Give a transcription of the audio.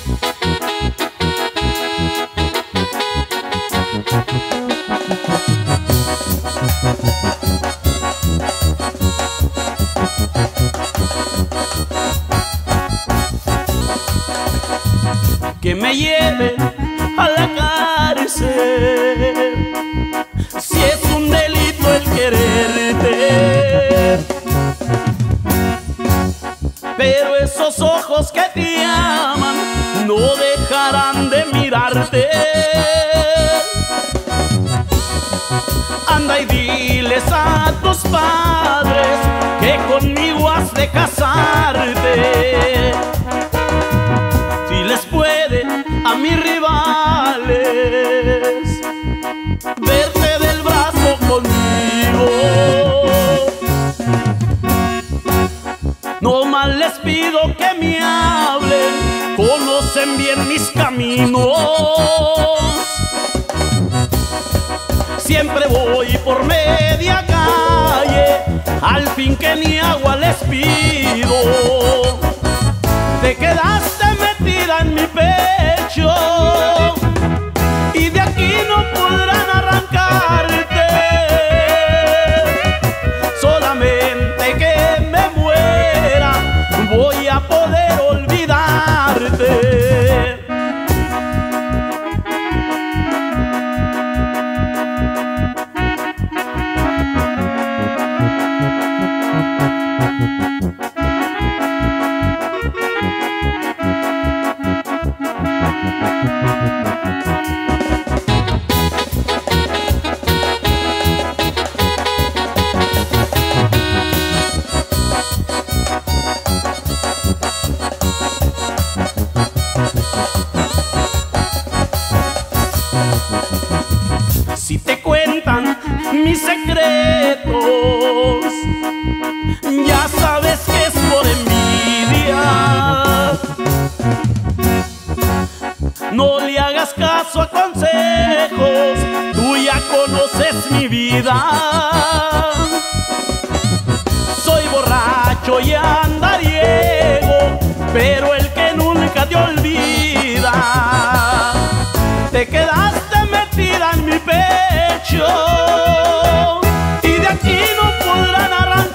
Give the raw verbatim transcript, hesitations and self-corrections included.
Que me lleve a la cárcel si es un delito el quererte, pero esos ojos que te aman no dejarán de mirarte. Anda y diles a tus padres que conmigo has de casarte. Si les puede a mis rivales verte del brazo conmigo, no más les pido que me hablen, conocen bien mis caminos. Siempre voy por media calle, al fin que ni agua les pido. Te quedaste metida en mi pecho y de aquí no podrán arrancarte. Solamente que me muera voy a poder olvidarte. Si te cuentan mis secretos, ya sabes que es por envidia. No le hagas caso a consejos, tú ya conoces mi vida. Soy borracho y andariego, pero el que nunca te olvida. Te quedaste metida en mi pecho y de aquí no podrán arrancar.